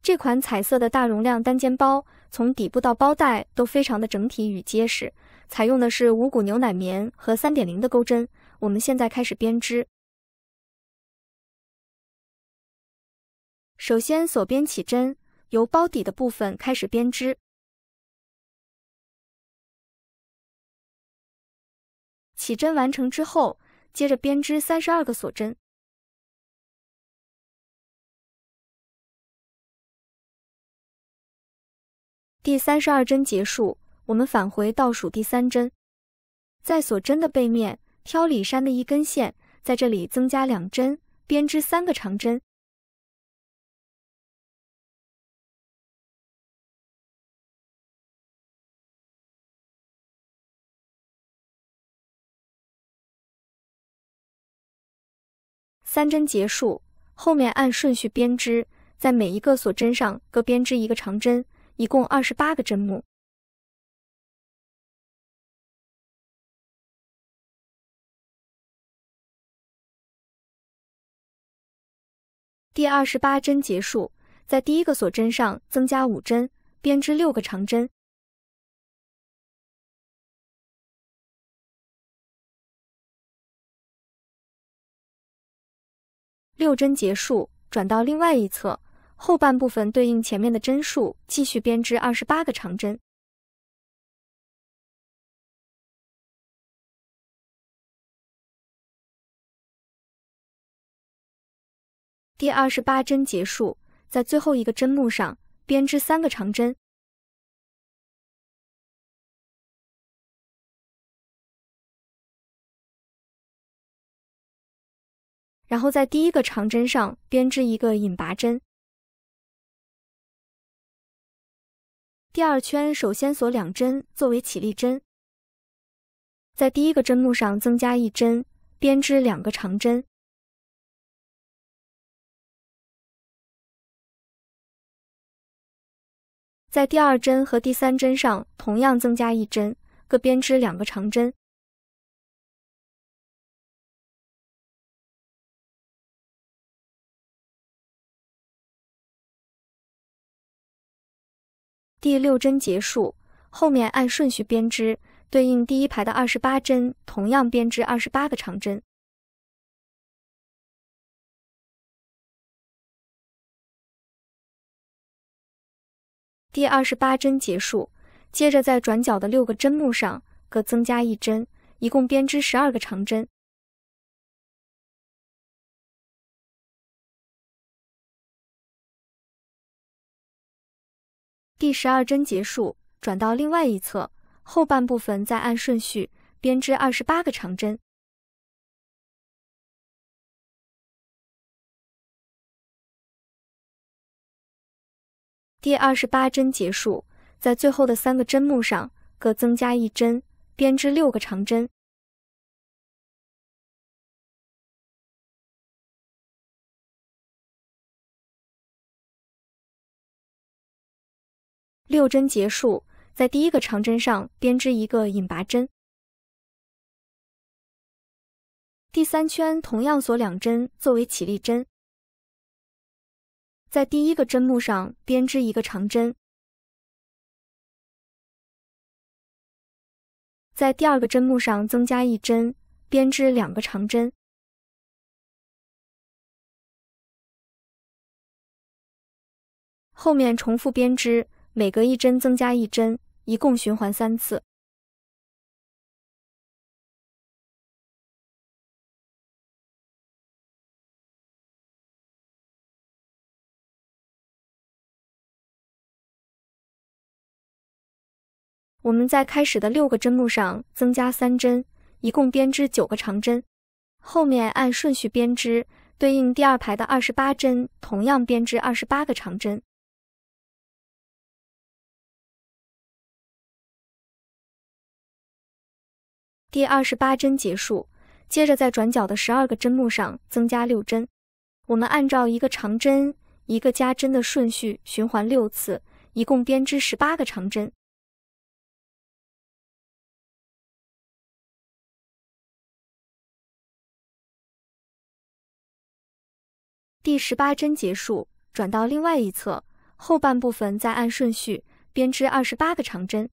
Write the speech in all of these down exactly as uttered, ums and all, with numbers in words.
这款彩色的大容量单肩包，从底部到包带都非常的整体与结实，采用的是无骨牛奶棉和 三点零 的钩针。我们现在开始编织。首先锁边起针，由包底的部分开始编织。起针完成之后，接着编织三十二个锁针。第三十二针结束，我们返回倒数第三针，在锁针的背面挑里衫的一根线，在这里增加两针，编织三个长针。三针结束，后面按顺序编织，在每一个锁针上各编织一个长针，一共二十八个针目。第二十八针结束，在第一个锁针上增加五针，编织六个长针。六针结束，转到另外一侧，后半部分对应前面的针数，继续编织二十八个长针。第二十八针结束，在最后一个针目上编织三个长针。然后在第一个长针上编织一个引拔针。第二圈首先锁两针作为起立针，在第一个针目上增加一针，编织两个长针。在第二针和第三针上同样增加一针，各编织两个长针。第六针结束，后面按顺序编织，对应第一排的二十八针，同样编织二十八个长针。第二十八针结束，接着在转角的六个针目上各增加一针，一共编织十二个长针。第十二针结束，转到另外一侧，后半部分再按顺序编织二十八个长针。第二十八针结束，在最后的三个针目上各增加一针，编织六个长针。六针结束，在第一个长针上编织一个引拔针。第三圈同样锁两针作为起立针，在第一个针目上编织一个长针，在第二个针目上增加一针，编织两个长针。后面重复编织，每隔一针增加一针，一共循环三次。我们在开始的六个针目上增加三针，一共编织九个长针。后面按顺序编织，对应第二排的二十八针，同样编织二十八个长针。第二十八针结束，接着在转角的十二个针目上增加六针。我们按照一个长针一个加针的顺序循环六次，一共编织十八个长针。第十八针结束，转到另外一侧， 后半部分再按顺序编织二十八个长针。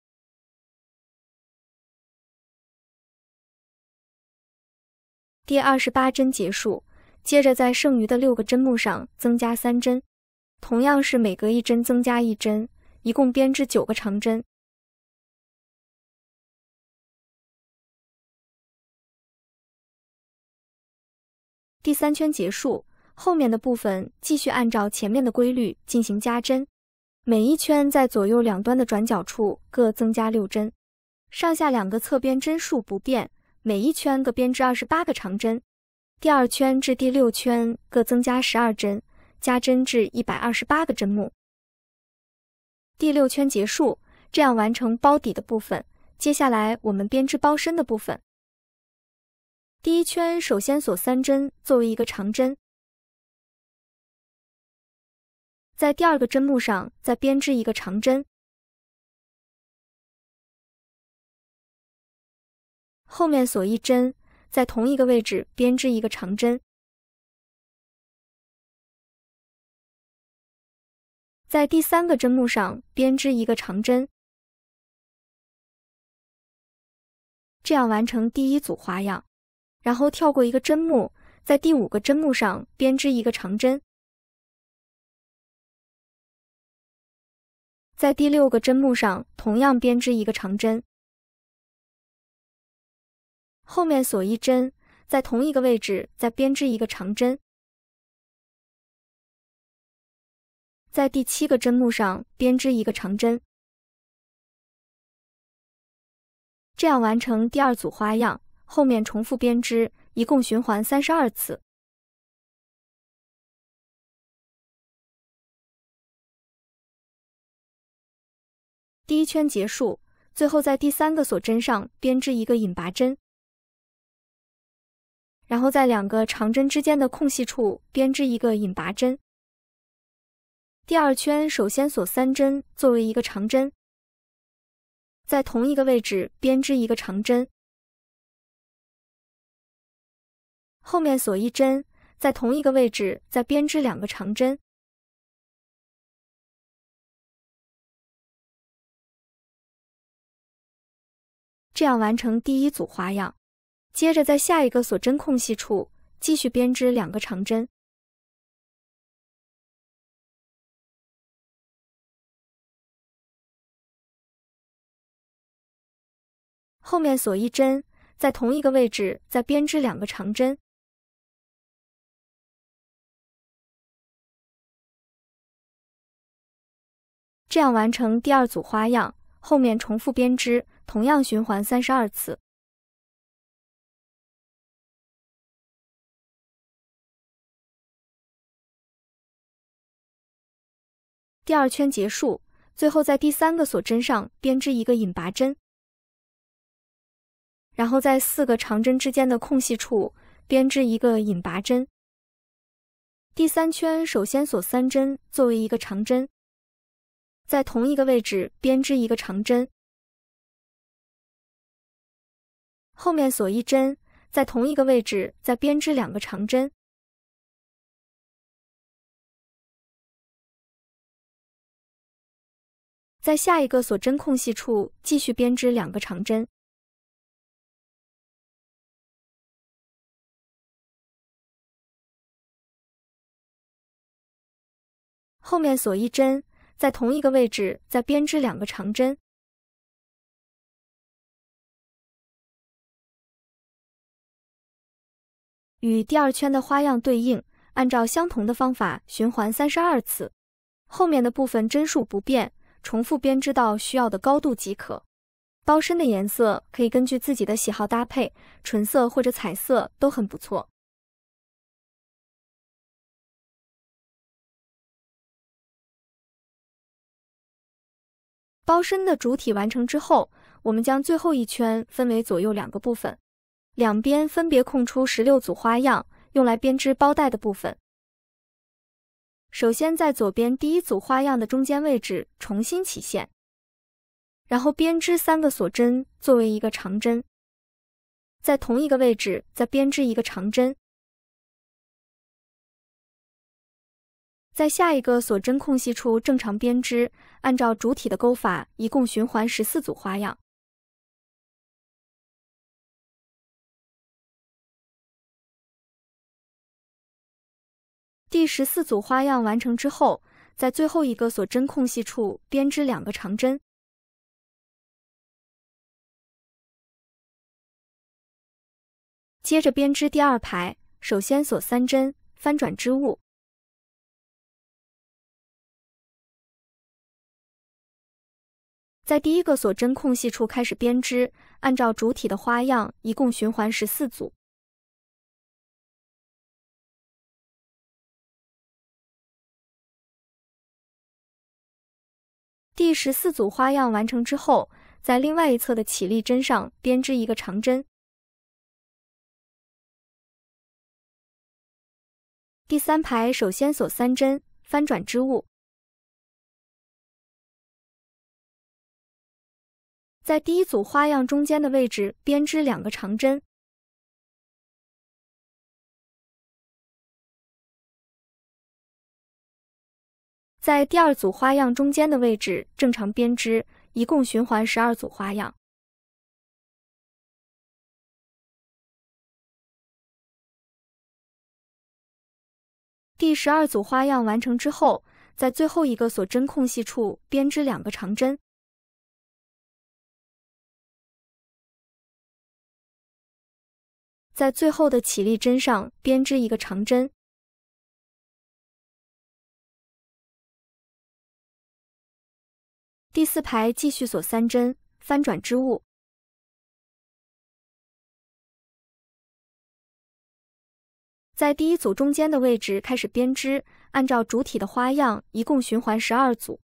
第二十八针结束，接着在剩余的六个针目上增加三针，同样是每隔一针增加一针，一共编织九个长针。第三圈结束，后面的部分继续按照前面的规律进行加针，每一圈在左右两端的转角处各增加六针，上下两个侧边针数不变，每一圈各编织二十八个长针。第二圈至第六圈各增加十二针，加针至一百二十八个针目。第六圈结束，这样完成包底的部分。接下来我们编织包身的部分。第一圈首先锁三针作为一个长针，在第二个针目上再编织一个长针，后面锁一针，在同一个位置编织一个长针，在第三个针目上编织一个长针，这样完成第一组花样。然后跳过一个针目，在第五个针目上编织一个长针，在第六个针目上同样编织一个长针，后面锁一针，在同一个位置再编织一个长针，在第七个针目上编织一个长针，这样完成第二组花样。后面重复编织，一共循环三十二次。第一圈结束，最后在第三个锁针上编织一个引拔针，然后在两个长针之间的空隙处编织一个引拔针。第二圈首先锁三针作为一个长针，在同一个位置编织一个长针，后面锁一针，在同一个位置再编织两个长针，这样完成第一组花样。接着在下一个锁针空隙处继续编织两个长针，后面锁一针，在同一个位置再编织两个长针，这样完成第二组花样。后面重复编织，同样循环三十二次。第二圈结束，最后在第三个锁针上编织一个引拔针，然后在四个长针之间的空隙处编织一个引拔针。第三圈首先锁三针作为一个长针，在同一个位置编织一个长针，后面锁一针，在同一个位置再编织两个长针，在下一个锁针空隙处继续编织两个长针，后面锁一针，在同一个位置再编织两个长针，与第二圈的花样对应，按照相同的方法循环三十二次。后面的部分针数不变，重复编织到需要的高度即可。包身的颜色可以根据自己的喜好搭配，纯色或者彩色都很不错。包身的主体完成之后，我们将最后一圈分为左右两个部分，两边分别空出十六组花样，用来编织包带的部分。首先在左边第一组花样的中间位置重新起线，然后编织三个锁针作为一个长针，在同一个位置再编织一个长针， 在下一个锁针空隙处正常编织，按照主体的钩法，一共循环十四组花样。第十四组花样完成之后，在最后一个锁针空隙处编织两个长针。接着编织第二排，首先锁三针，翻转织物。在第一个锁针空隙处开始编织，按照主体的花样，一共循环十四组。第十四组花样完成之后，在另外一侧的起立针上编织一个长针。第三排首先锁三针，翻转织物。在第一组花样中间的位置编织两个长针。在第二组花样中间的位置正常编织，一共循环十二组花样。第十二组花样完成之后，在最后一个锁针空隙处编织两个长针。在最后的起立针上编织一个长针。第四排继续锁三针，翻转织物。在第一组中间的位置开始编织，按照主体的花样，一共循环十二组。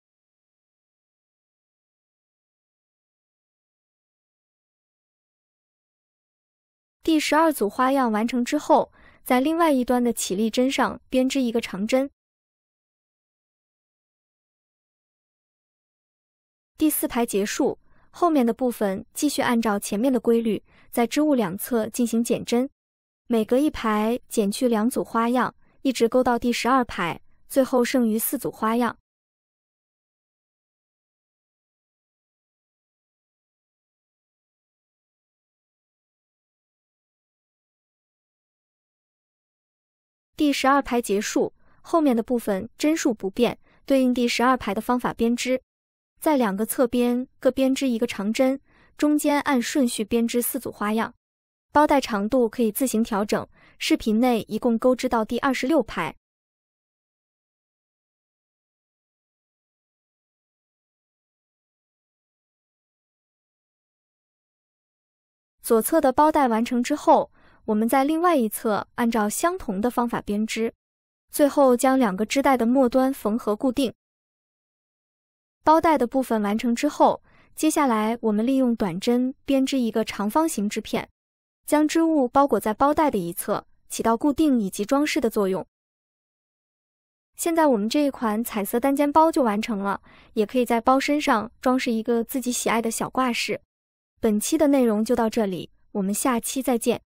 第十二组花样完成之后，在另外一端的起立针上编织一个长针。第四排结束，后面的部分继续按照前面的规律，在织物两侧进行减针，每隔一排减去两组花样，一直勾到第十二排，最后剩余四组花样。第十二排结束，后面的部分针数不变，对应第十二排的方法编织。在两个侧边各编织一个长针，中间按顺序编织四组花样。包带长度可以自行调整，视频内一共钩织到第二十六排。左侧的包带完成之后，我们在另外一侧按照相同的方法编织，最后将两个织带的末端缝合固定。包带的部分完成之后，接下来我们利用短针编织一个长方形织片，将织物包裹在包带的一侧，起到固定以及装饰的作用。现在我们这一款彩色单肩包就完成了，也可以在包身上装饰一个自己喜爱的小挂饰。本期的内容就到这里，我们下期再见。